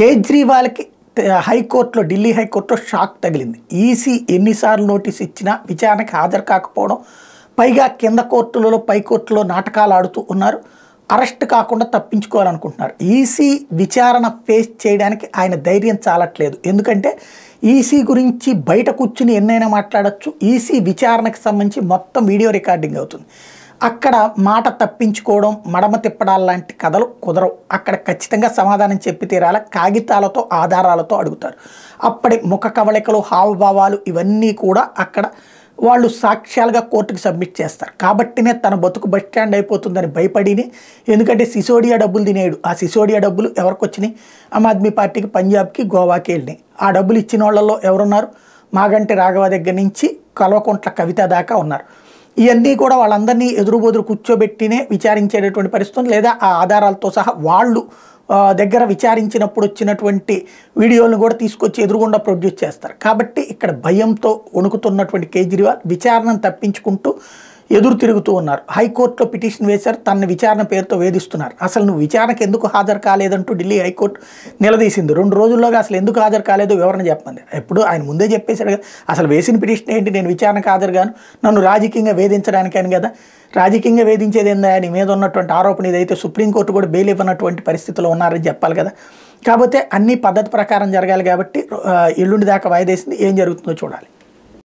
కేజ్రీవాల్కి హైకోర్టులో ఢిల్లీ హైకోర్టులో షాక్ తగిలింది. ఈసీ ఎన్నిసార్లు నోటీస్ ఇచ్చినా విచారణకు హాజరు కాకపోవడం, పైగా కింద కోర్టులలో పై కోర్టులో నాటకాలు ఆడుతూ ఉన్నారు. అరెస్ట్ కాకుండా తప్పించుకోవాలనుకుంటున్నారు. ఈసీ విచారణ ఫేస్ చేయడానికి ఆయన ధైర్యం చాలట్లేదు. ఎందుకంటే ఈసీ గురించి బయట కూర్చుని ఎన్నైనా మాట్లాడచ్చు. ఈసీ విచారణకు సంబంధించి మొత్తం వీడియో రికార్డింగ్ అవుతుంది. అక్కడ మాట తప్పించుకోవడం, మడమ తిప్పడాలు లాంటి కథలు కుదరవు. అక్కడ ఖచ్చితంగా సమాధానం చెప్పి తీరాల, కాగితాలతో ఆధారాలతో అడుగుతారు. అప్పటి ముఖ కవళికలు, హావభావాలు ఇవన్నీ కూడా అక్కడ వాళ్ళు సాక్ష్యాలుగా కోర్టుకు సబ్మిట్ చేస్తారు. కాబట్టినే తన బతుకు బస్ స్టాండ్ అయిపోతుందని భయపడిని. ఎందుకంటే సిసోడియా డబ్బులు తినేడు. ఆ సిసోడియా డబ్బులు ఎవరికి వచ్చినాయి? ఆమ్ ఆద్మీ పార్టీకి, పంజాబ్కి, గోవాకి వెళ్ళినాయి. ఆ డబ్బులు ఇచ్చిన వాళ్ళలో ఎవరున్నారు? మాగంటి రాఘవ దగ్గర నుంచి కల్వకుంట్ల కవిత దాకా ఉన్నారు. ఇవన్నీ కూడా వాళ్ళందరినీ ఎదురుబొదురు కూర్చోబెట్టినే విచారించేటటువంటి పరిస్థితి, లేదా ఆ ఆధారాలతో సహా వాళ్ళు దగ్గర విచారించినప్పుడు వచ్చినటువంటి వీడియోలను కూడా తీసుకొచ్చి ఎదురుగుండా ప్రొడ్యూస్ చేస్తారు. కాబట్టి ఇక్కడ భయంతో వణుకుతున్నటువంటి కేజ్రీవాల్ విచారణను తప్పించుకుంటూ ఎదురు తిరుగుతూ ఉన్నారు. హైకోర్టులో పిటిషన్ వేశారు, తన విచారణ పేరుతో వేధిస్తున్నారు. అసలు నువ్వు విచారణకు ఎందుకు హాజరు కాలేదంటూ ఢిల్లీ హైకోర్టు నిలదీసింది. 2 రోజుల్లోగా అసలు ఎందుకు హాజరు కాలేదో వివరణ చెప్పండి. ఎప్పుడు ఆయన ముందే చెప్పేశాడు కదా, అసలు వేసిన పిటిషన్ ఏంటి, నేను విచారణకు హాజరుగాను, నన్ను రాజకీయంగా వేధించడానికి అని కదా. రాజకీయంగా వేధించేది ఏందా, నీ మీద ఉన్నటువంటి ఆరోపణ ఇదైతే సుప్రీంకోర్టు కూడా బెయిల్ ఇవ్వనటువంటి పరిస్థితిలో ఉన్నారని చెప్పాలి కదా. కాకపోతే అన్ని పద్ధతి ప్రకారం జరగాలి కాబట్టి ఎల్లుండి దాకా వాయిదేసింది. ఏం జరుగుతుందో చూడాలి.